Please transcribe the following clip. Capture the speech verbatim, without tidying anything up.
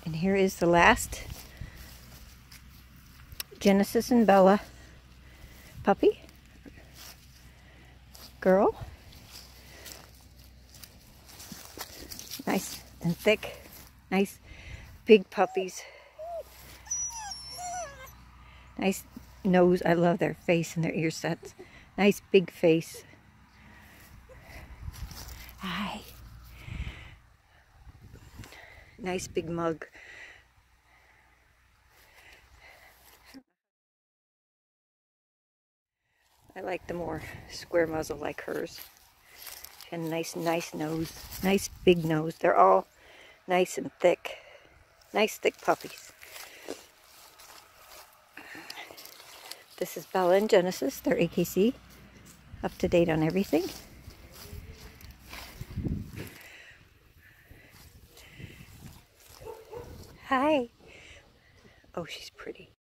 And here is the last Genesis and Bella puppy. Girl. Nice and thick. Nice big puppies. Nice nose. I love their face and their ear sets. Nice big face. Hi. Nice big mug. I like the more square muzzle like hers. And nice, nice nose. Nice big nose. They're all nice and thick. Nice thick puppies. This is Bella and Genesis. They're A K C. Up to date on everything. Hi. Oh, she's pretty.